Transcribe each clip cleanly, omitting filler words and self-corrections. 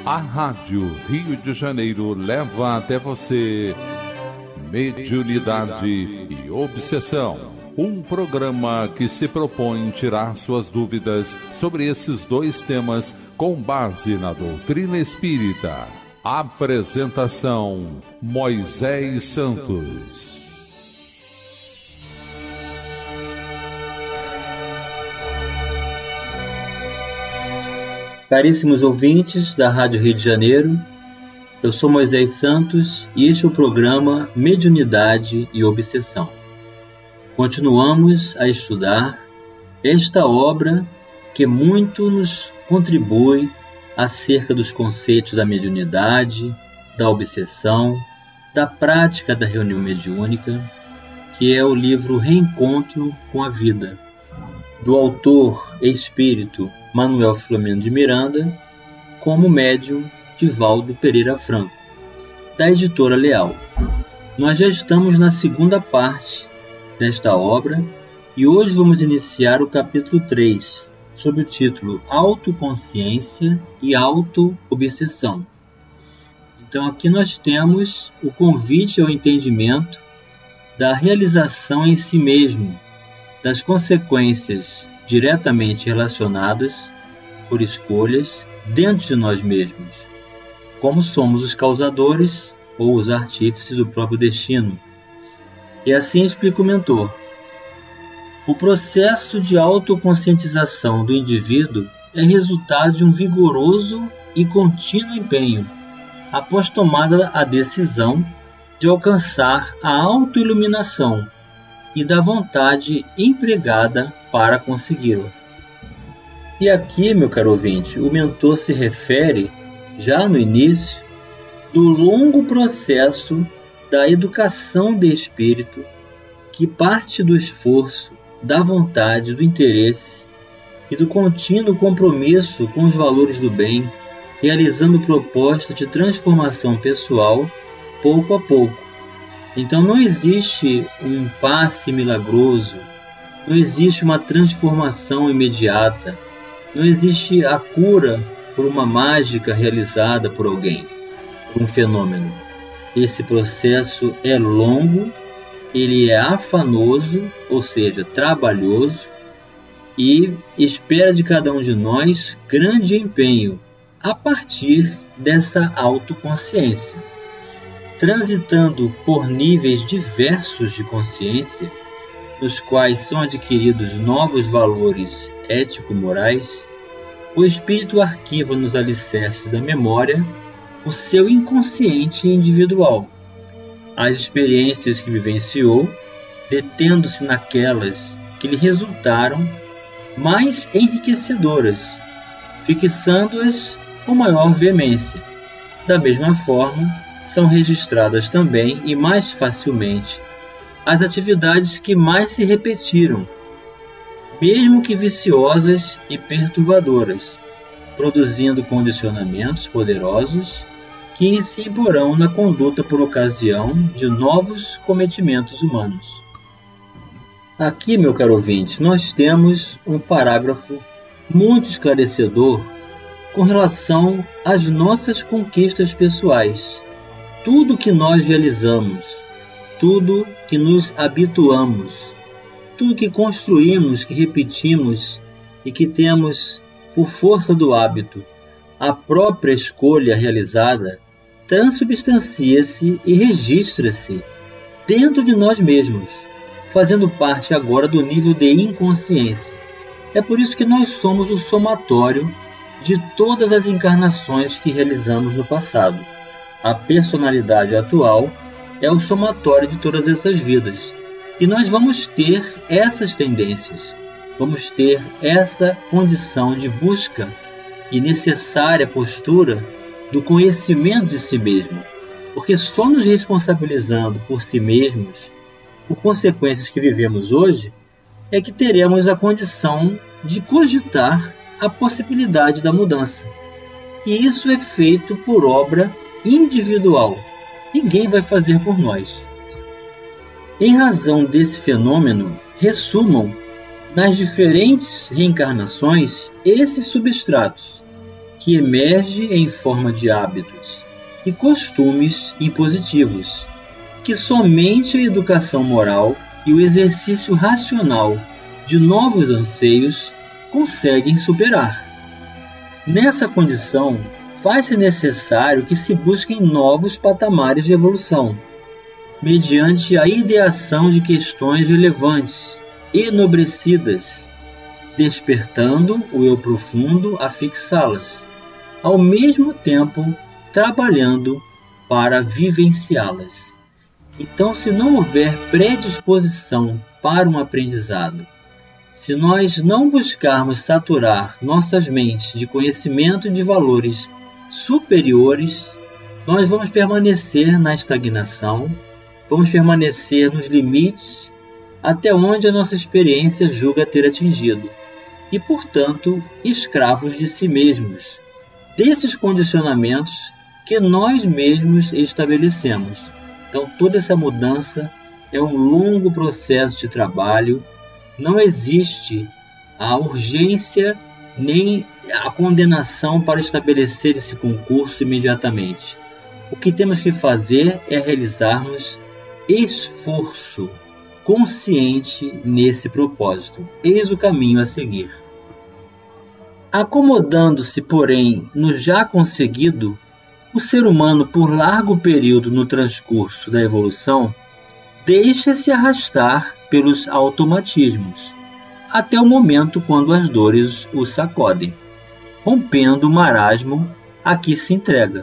A Rádio Rio de Janeiro leva até você Mediunidade e Obsessão. Um programa que se propõe tirar suas dúvidas sobre esses dois temas com base na doutrina espírita. Apresentação: Moisés Santos. Caríssimos ouvintes da Rádio Rio de Janeiro, eu sou Moisés Santos e este é o programa Mediunidade e Obsessão. Continuamos a estudar esta obra que muito nos contribui acerca dos conceitos da mediunidade, da obsessão, da prática da reunião mediúnica, que é o livro Reencontro com a Vida, do autor espírito Manuel Filomeno de Miranda, como médium Divaldo Pereira Franco, da editora Leal. Nós já estamos na segunda parte desta obra e hoje vamos iniciar o capítulo 3, sob o título Autoconsciência e Auto-Obsessão. Então aqui nós temos o convite ao entendimento da realização em si mesmo, das consequências diretamente relacionadas por escolhas dentro de nós mesmos, como somos os causadores ou os artífices do próprio destino. E assim explica o mentor. O processo de autoconscientização do indivíduo é resultado de um vigoroso e contínuo empenho, após tomada a decisão de alcançar a autoiluminação e da vontade empregada para consegui-la. E aqui, meu caro ouvinte, o mentor se refere, já no início, do longo processo da educação de espírito que parte do esforço, da vontade, do interesse e do contínuo compromisso com os valores do bem, realizando propostas de transformação pessoal pouco a pouco. Então não existe um passe milagroso, não existe uma transformação imediata, não existe a cura por uma mágica realizada por alguém, por um fenômeno. Esse processo é longo, ele é afanoso, ou seja, trabalhoso, e espera de cada um de nós grande empenho a partir dessa autoconsciência. Transitando por níveis diversos de consciência, nos quais são adquiridos novos valores ético-morais, o espírito arquiva nos alicerces da memória o seu inconsciente individual, as experiências que vivenciou, detendo-se naquelas que lhe resultaram mais enriquecedoras, fixando-as com maior veemência. Da mesma forma, são registradas também e mais facilmente as atividades que mais se repetiram, mesmo que viciosas e perturbadoras, produzindo condicionamentos poderosos que se imporão na conduta por ocasião de novos cometimentos humanos. Aqui, meu caro ouvinte, nós temos um parágrafo muito esclarecedor com relação às nossas conquistas pessoais. Tudo que nós realizamos, tudo que nos habituamos, tudo que construímos, que repetimos e que temos por força do hábito, a própria escolha realizada, transubstancia-se e registra-se dentro de nós mesmos, fazendo parte agora do nível de inconsciência. É por isso que nós somos o somatório de todas as encarnações que realizamos no passado. A personalidade atual é o somatório de todas essas vidas. E nós vamos ter essas tendências, vamos ter essa condição de busca e necessária postura do conhecimento de si mesmo. Porque só nos responsabilizando por si mesmos, por consequências que vivemos hoje, é que teremos a condição de cogitar a possibilidade da mudança. E isso é feito por obra individual. Ninguém vai fazer por nós. Em razão desse fenômeno, ressumam nas diferentes reencarnações esses substratos, que emerge em forma de hábitos e costumes impositivos, que somente a educação moral e o exercício racional de novos anseios conseguem superar. Nessa condição, faz-se necessário que se busquem novos patamares de evolução, mediante a ideação de questões relevantes, enobrecidas, despertando o eu profundo a fixá-las, ao mesmo tempo trabalhando para vivenciá-las. Então, se não houver predisposição para um aprendizado, se nós não buscarmos saturar nossas mentes de conhecimento e de valores superiores, nós vamos permanecer na estagnação, vamos permanecer nos limites até onde a nossa experiência julga ter atingido e, portanto, escravos de si mesmos, desses condicionamentos que nós mesmos estabelecemos. Então, toda essa mudança é um longo processo de trabalho. Não existe a urgência nem a condenação para estabelecer esse concurso imediatamente. O que temos que fazer é realizarmos esforço consciente nesse propósito. Eis o caminho a seguir. Acomodando-se, porém, no já conseguido, o ser humano, por largo período no transcurso da evolução, deixa-se arrastar pelos automatismos, até o momento quando as dores o sacodem, rompendo o marasmo a que se entrega.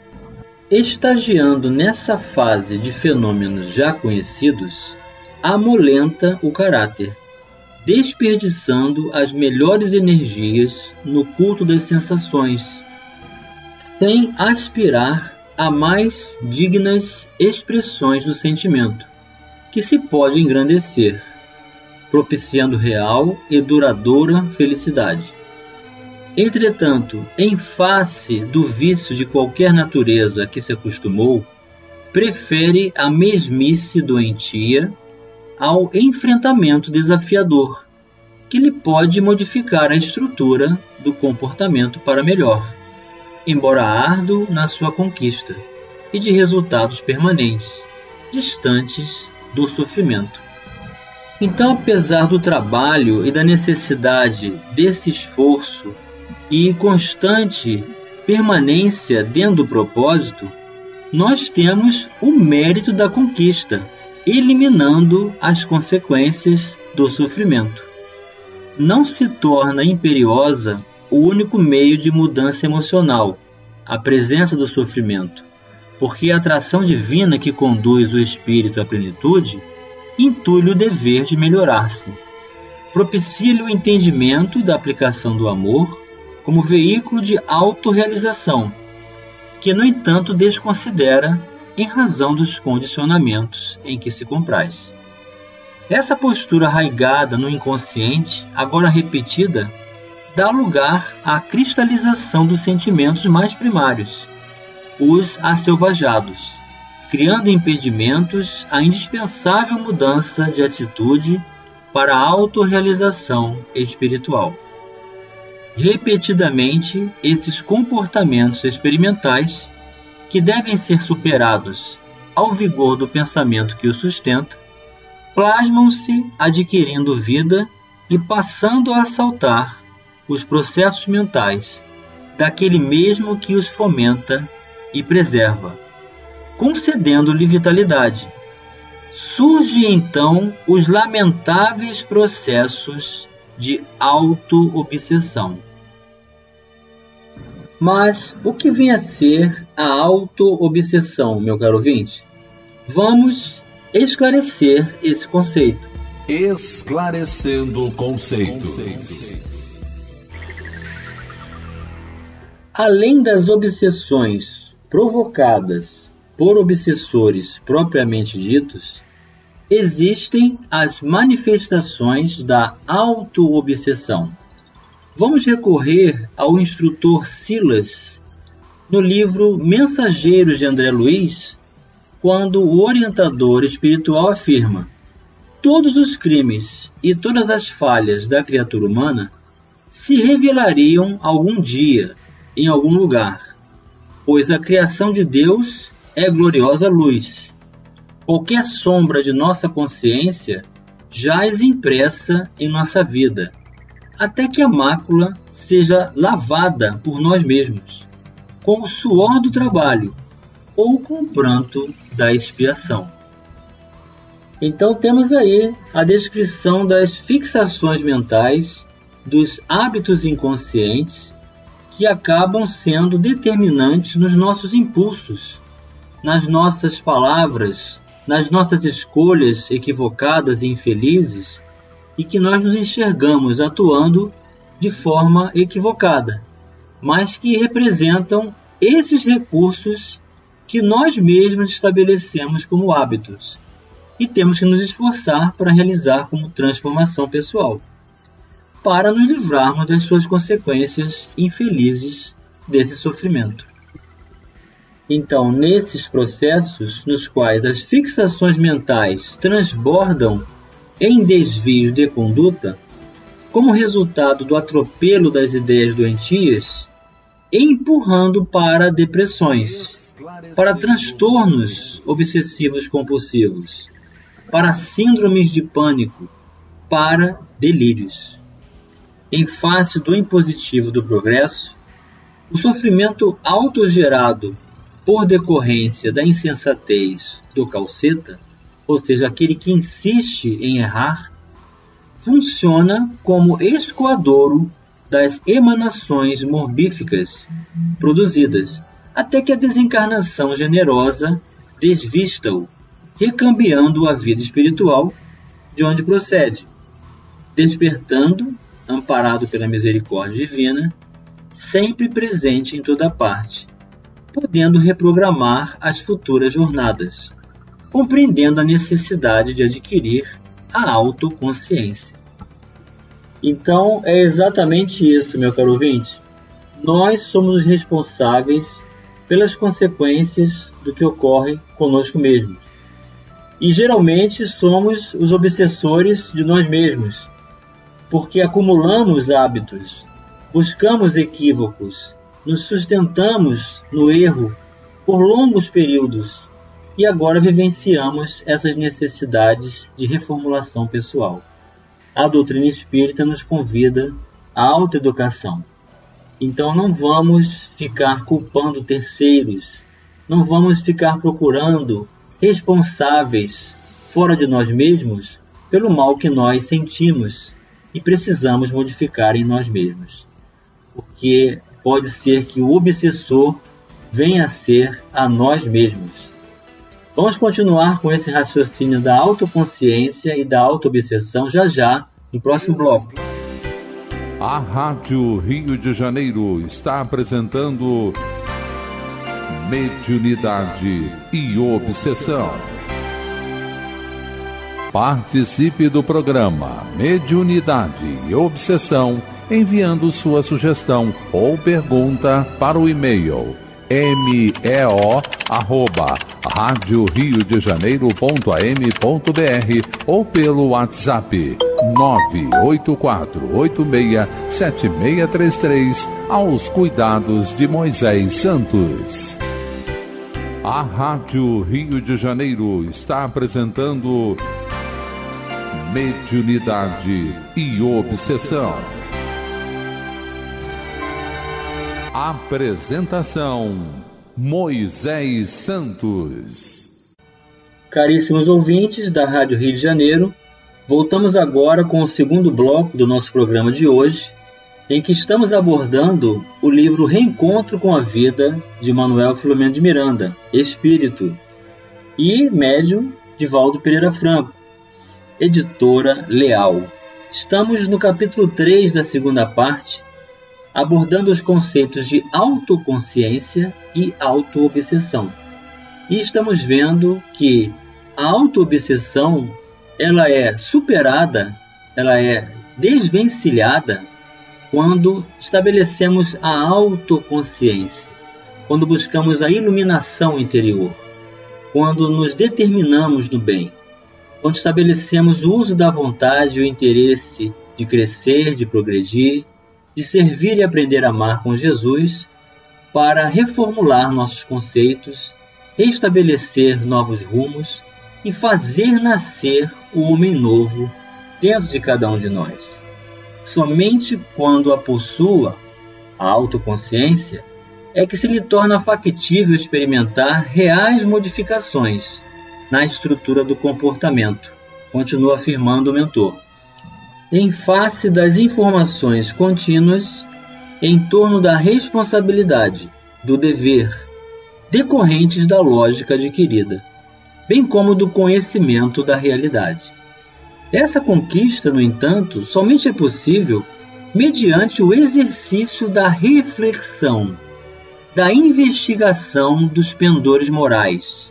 Estagiando nessa fase de fenômenos já conhecidos, amolenta o caráter, desperdiçando as melhores energias no culto das sensações, sem aspirar a mais dignas expressões do sentimento, que se pode engrandecer, propiciando real e duradoura felicidade. Entretanto, em face do vício de qualquer natureza a que se acostumou, prefere a mesmice doentia ao enfrentamento desafiador, que lhe pode modificar a estrutura do comportamento para melhor, embora árduo na sua conquista e de resultados permanentes, distantes do sofrimento. Então, apesar do trabalho e da necessidade desse esforço e constante permanência dentro do propósito, nós temos o mérito da conquista, eliminando as consequências do sofrimento. Não se torna imperiosa o único meio de mudança emocional, a presença do sofrimento, porque a atração divina que conduz o espírito à plenitude intui-lhe o dever de melhorar-se. Propicia-lhe o entendimento da aplicação do amor como veículo de autorrealização, que, no entanto, desconsidera em razão dos condicionamentos em que se compraz. Essa postura arraigada no inconsciente, agora repetida, dá lugar à cristalização dos sentimentos mais primários, os asselvajados, criando impedimentos à indispensável mudança de atitude para a autorrealização espiritual. Repetidamente, esses comportamentos experimentais, que devem ser superados ao vigor do pensamento que os sustenta, plasmam-se adquirindo vida e passando a assaltar os processos mentais daquele mesmo que os fomenta e preserva, concedendo-lhe vitalidade. Surge então os lamentáveis processos de auto-obsessão. Mas o que vem a ser a auto-obsessão, meu caro ouvinte? Vamos esclarecer esse conceito. Esclarecendo conceitos. Além das obsessões provocadas por obsessores propriamente ditos, existem as manifestações da auto-obsessão. Vamos recorrer ao instrutor Silas no livro Mensageiros de André Luiz, quando o orientador espiritual afirma: todos os crimes e todas as falhas da criatura humana se revelariam algum dia em algum lugar, pois a criação de Deus é gloriosa luz. Qualquer sombra de nossa consciência jaz impressa em nossa vida, até que a mácula seja lavada por nós mesmos, com o suor do trabalho ou com o pranto da expiação. Então temos aí a descrição das fixações mentais, dos hábitos inconscientes que acabam sendo determinantes nos nossos impulsos, nas nossas palavras, nas nossas escolhas equivocadas e infelizes, e que nós nos enxergamos atuando de forma equivocada, mas que representam esses recursos que nós mesmos estabelecemos como hábitos e temos que nos esforçar para realizar como transformação pessoal, para nos livrarmos das suas consequências infelizes desse sofrimento. Então, nesses processos nos quais as fixações mentais transbordam em desvios de conduta, como resultado do atropelo das ideias doentias, empurrando para depressões, para transtornos obsessivos compulsivos, para síndromes de pânico, para delírios. Em face do impositivo do progresso, o sofrimento autogerado por decorrência da insensatez do calceta, ou seja, aquele que insiste em errar, funciona como escoadouro das emanações morbíficas produzidas, até que a desencarnação generosa desvista-o, recambiando a vida espiritual de onde procede, despertando, amparado pela misericórdia divina, sempre presente em toda parte, podendo reprogramar as futuras jornadas, compreendendo a necessidade de adquirir a autoconsciência. Então, é exatamente isso, meu caro ouvinte. Nós somos os responsáveis pelas consequências do que ocorre conosco mesmos. E geralmente somos os obsessores de nós mesmos, porque acumulamos hábitos, buscamos equívocos, nos sustentamos no erro por longos períodos e agora vivenciamos essas necessidades de reformulação pessoal. A doutrina espírita nos convida à autoeducação. Então não vamos ficar culpando terceiros, não vamos ficar procurando responsáveis fora de nós mesmos pelo mal que nós sentimos e precisamos modificar em nós mesmos. Porque pode ser que o obsessor venha a ser a nós mesmos. Vamos continuar com esse raciocínio da autoconsciência e da autoobsessão já no próximo bloco. A Rádio Rio de Janeiro está apresentando Mediunidade e Obsessão. Participe do programa Mediunidade e Obsessão enviando sua sugestão ou pergunta para o e-mail meo@radioriodejaneiro.am.br ou pelo WhatsApp 984867633 aos cuidados de Moisés Santos. A Rádio Rio de Janeiro está apresentando Mediunidade e Obsessão. Apresentação: Moisés Santos. Caríssimos ouvintes da Rádio Rio de Janeiro, voltamos agora com o segundo bloco do nosso programa de hoje, em que estamos abordando o livro Reencontro com a Vida, de Manuel Filomeno de Miranda, espírito, e médium Divaldo Pereira Franco, editora Leal. Estamos no capítulo 3 da segunda parte, abordando os conceitos de autoconsciência e autoobsessão. E estamos vendo que a autoobsessão ela é superada, ela é desvencilhada quando estabelecemos a autoconsciência, quando buscamos a iluminação interior, quando nos determinamos no bem, quando estabelecemos o uso da vontade e o interesse de crescer, de progredir, de servir e aprender a amar com Jesus para reformular nossos conceitos, estabelecer novos rumos e fazer nascer o homem novo dentro de cada um de nós. Somente quando a possua, a autoconsciência, é que se lhe torna factível experimentar reais modificações na estrutura do comportamento, continua afirmando o mentor. Em face das informações contínuas em torno da responsabilidade, do dever, decorrentes da lógica adquirida, bem como do conhecimento da realidade. Essa conquista, no entanto, somente é possível mediante o exercício da reflexão, da investigação dos pendores morais,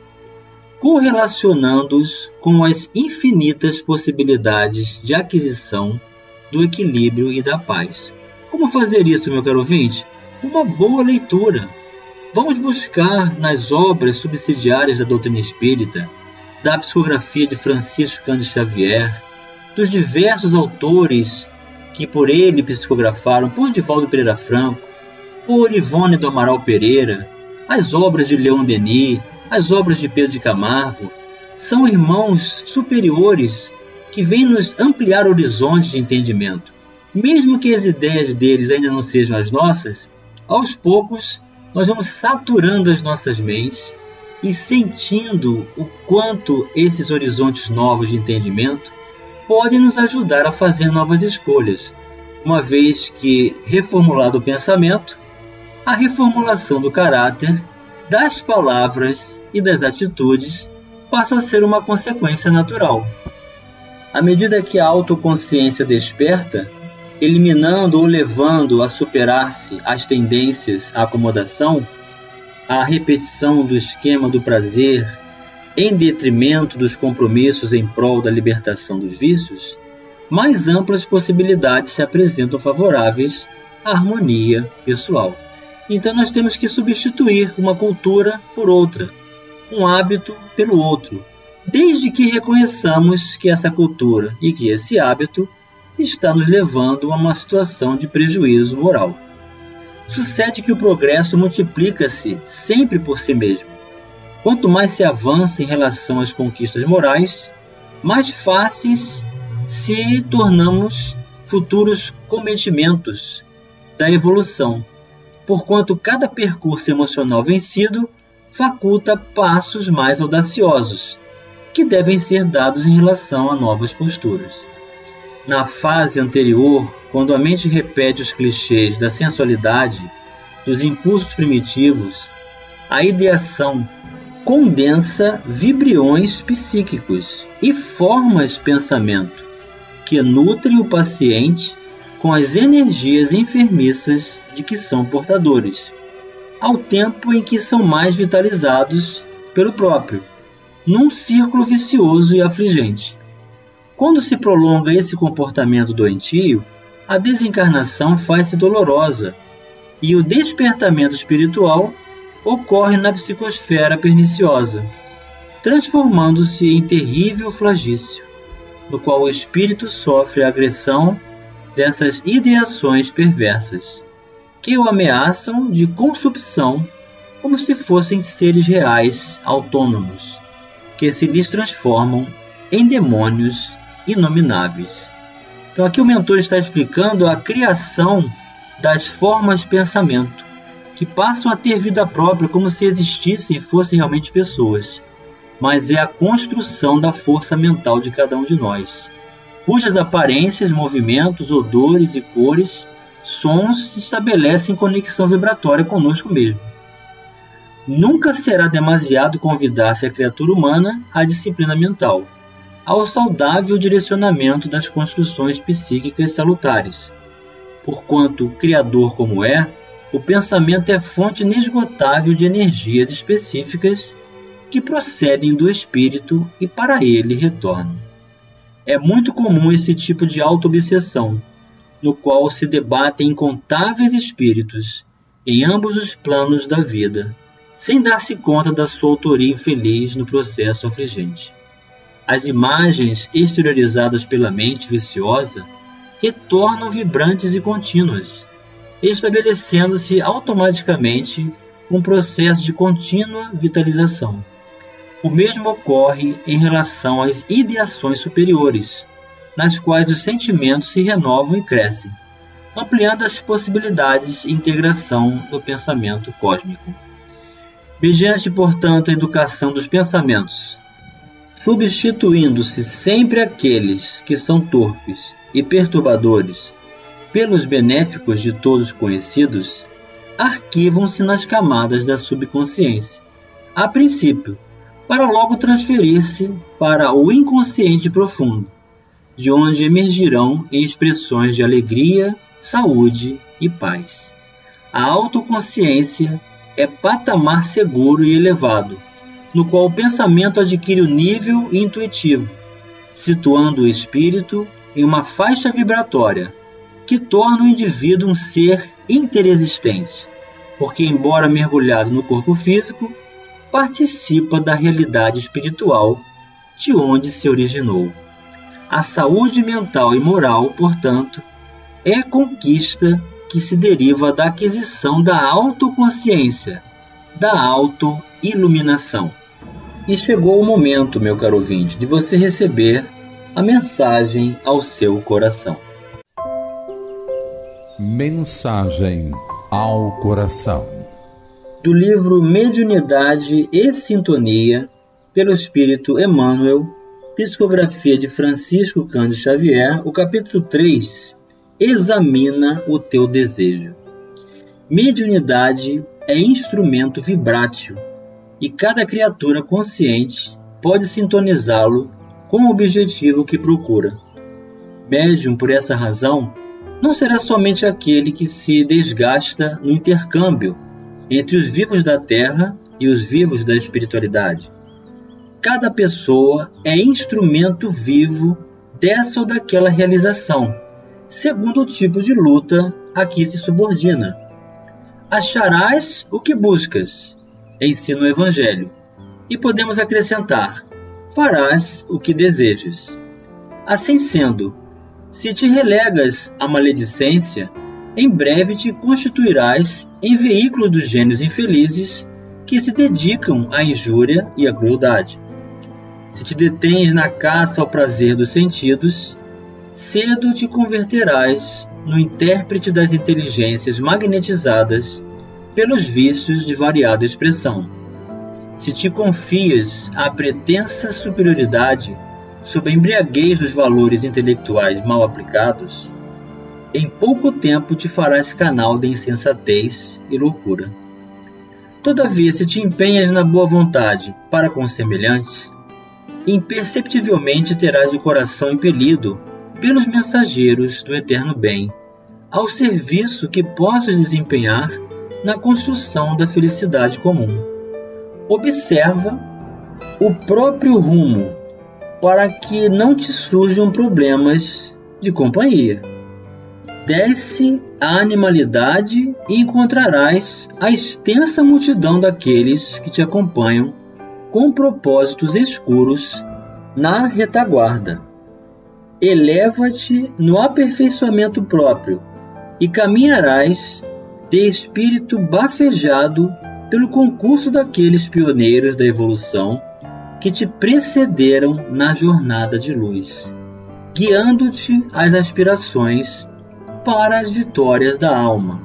correlacionando-os com as infinitas possibilidades de aquisição do equilíbrio e da paz. Como fazer isso, meu caro ouvinte? Uma boa leitura. Vamos buscar nas obras subsidiárias da doutrina espírita, da psicografia de Francisco Cândido Xavier, dos diversos autores que por ele psicografaram, por Divaldo Pereira Franco, por Ivone do Amaral Pereira, as obras de Leon Denis, as obras de Pedro de Camargo. São irmãos superiores que vêm nos ampliar horizontes de entendimento. Mesmo que as ideias deles ainda não sejam as nossas, aos poucos nós vamos saturando as nossas mentes e sentindo o quanto esses horizontes novos de entendimento podem nos ajudar a fazer novas escolhas, uma vez que, reformulado o pensamento, a reformulação do caráter, das palavras e das atitudes passa a ser uma consequência natural. À medida que a autoconsciência desperta, eliminando ou levando a superar-se as tendências à acomodação, à repetição do esquema do prazer, em detrimento dos compromissos em prol da libertação dos vícios, mais amplas possibilidades se apresentam favoráveis à harmonia pessoal. Então nós temos que substituir uma cultura por outra, um hábito pelo outro, desde que reconheçamos que essa cultura e que esse hábito está nos levando a uma situação de prejuízo moral. Sucede que o progresso multiplica-se sempre por si mesmo. Quanto mais se avança em relação às conquistas morais, mais fáceis se tornamos futuros cometimentos da evolução, porquanto cada percurso emocional vencido faculta passos mais audaciosos, que devem ser dados em relação a novas posturas. Na fase anterior, quando a mente repete os clichês da sensualidade, dos impulsos primitivos, a ideação condensa vibriões psíquicos e formas pensamento que nutrem o paciente com as energias enfermiças de que são portadores, ao tempo em que são mais vitalizados pelo próprio, num círculo vicioso e afligente. Quando se prolonga esse comportamento doentio, a desencarnação faz-se dolorosa e o despertamento espiritual ocorre na psicosfera perniciosa, transformando-se em terrível flagício, no qual o espírito sofre a agressão dessas ideações perversas, que o ameaçam de consubção como se fossem seres reais autônomos, que se lhes transformam em demônios inomináveis. Então aqui o mentor está explicando a criação das formas de pensamento, que passam a ter vida própria como se existissem e fossem realmente pessoas, mas é a construção da força mental de cada um de nós, cujas aparências, movimentos, odores e cores, sons estabelecem conexão vibratória conosco mesmo. Nunca será demasiado convidar-se a criatura humana à disciplina mental, ao saudável direcionamento das construções psíquicas salutares, porquanto, criador como é, o pensamento é fonte inesgotável de energias específicas que procedem do espírito e para ele retornam. É muito comum esse tipo de auto-obsessão, no qual se debatem incontáveis espíritos em ambos os planos da vida, sem dar-se conta da sua autoria infeliz no processo afligente. As imagens exteriorizadas pela mente viciosa retornam vibrantes e contínuas, estabelecendo-se automaticamente um processo de contínua vitalização. O mesmo ocorre em relação às ideações superiores, nas quais os sentimentos se renovam e crescem, ampliando as possibilidades de integração do pensamento cósmico. Mediante, portanto, a educação dos pensamentos, substituindo-se sempre aqueles que são torpes e perturbadores pelos benéficos de todos conhecidos, arquivam-se nas camadas da subconsciência, a princípio, para logo transferir-se para o inconsciente profundo, de onde emergirão em expressões de alegria, saúde e paz. A autoconsciência é patamar seguro e elevado, no qual o pensamento adquire o nível intuitivo, situando o espírito em uma faixa vibratória que torna o indivíduo um ser interexistente, porque, embora mergulhado no corpo físico, participa da realidade espiritual de onde se originou. A saúde mental e moral, portanto, é a conquista que se deriva da aquisição da autoconsciência, da autoiluminação. E chegou o momento, meu caro ouvinte, de você receber a mensagem ao seu coração. Mensagem ao coração. Do livro Mediunidade e Sintonia, pelo Espírito Emmanuel, psicografia de Francisco Cândido Xavier, o capítulo 3, examina o teu desejo. Mediunidade é instrumento vibrátil e cada criatura consciente pode sintonizá-lo com o objetivo que procura. Médium, por essa razão, não será somente aquele que se desgasta no intercâmbio entre os vivos da Terra e os vivos da espiritualidade. Cada pessoa é instrumento vivo dessa ou daquela realização, segundo o tipo de luta a que se subordina. Acharás o que buscas, ensina o Evangelho, e podemos acrescentar, farás o que desejas. Assim sendo, se te relegas à maledicência, em breve te constituirás em veículo dos gênios infelizes que se dedicam à injúria e à crueldade. Se te detens na caça ao prazer dos sentidos, cedo te converterás no intérprete das inteligências magnetizadas pelos vícios de variada expressão. Se te confias à pretensa superioridade sob a embriaguez dos valores intelectuais mal aplicados, em pouco tempo te farás canal de insensatez e loucura. Todavia, se te empenhas na boa vontade para com os semelhantes, imperceptivelmente terás o coração impelido pelos mensageiros do eterno bem, ao serviço que possas desempenhar na construção da felicidade comum. Observa o próprio rumo para que não te surjam problemas de companhia. Desce a animalidade e encontrarás a extensa multidão daqueles que te acompanham com propósitos escuros na retaguarda. Eleva-te no aperfeiçoamento próprio e caminharás de espírito bafejado pelo concurso daqueles pioneiros da evolução que te precederam na jornada de luz, guiando-te às aspirações para as vitórias da alma.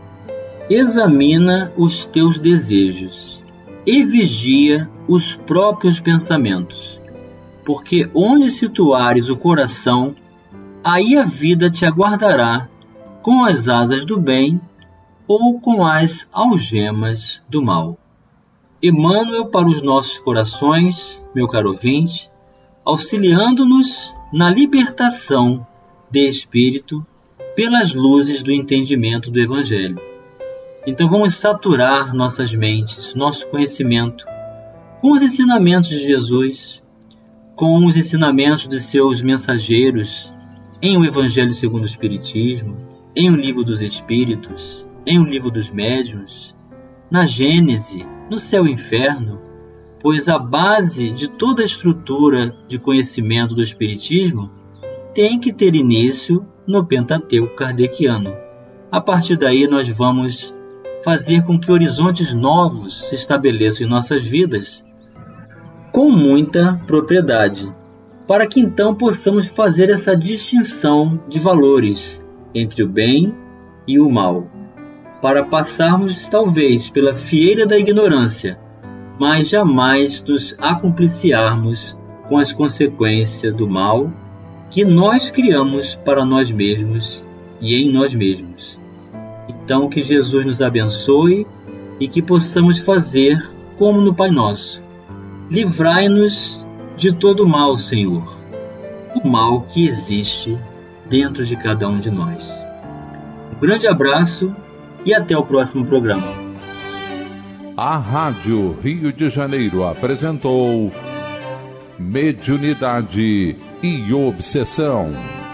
Examina os teus desejos e vigia os próprios pensamentos, porque onde situares o coração, aí a vida te aguardará com as asas do bem ou com as algemas do mal. Emmanuel para os nossos corações, meu caro ouvinte, auxiliando-nos na libertação de espírito pelas luzes do entendimento do Evangelho. Então vamos saturar nossas mentes, nosso conhecimento, com os ensinamentos de Jesus, com os ensinamentos de seus mensageiros, em O Evangelho segundo o Espiritismo, em O Livro dos Espíritos, em O Livro dos Médiuns, na Gênese, no Céu e Inferno, pois a base de toda a estrutura de conhecimento do Espiritismo tem que ter início no Pentateuco kardeciano, A partir daí nós vamos fazer com que horizontes novos se estabeleçam em nossas vidas com muita propriedade, para que então possamos fazer essa distinção de valores entre o bem e o mal, para passarmos talvez pela fieira da ignorância, mas jamais nos acompliciarmos com as consequências do mal que nós criamos para nós mesmos e em nós mesmos. Então que Jesus nos abençoe e que possamos fazer como no Pai Nosso. Livrai-nos de todo mal, Senhor, o mal que existe dentro de cada um de nós. Um grande abraço e até o próximo programa. A Rádio Rio de Janeiro apresentou Mediunidade e Obsessão.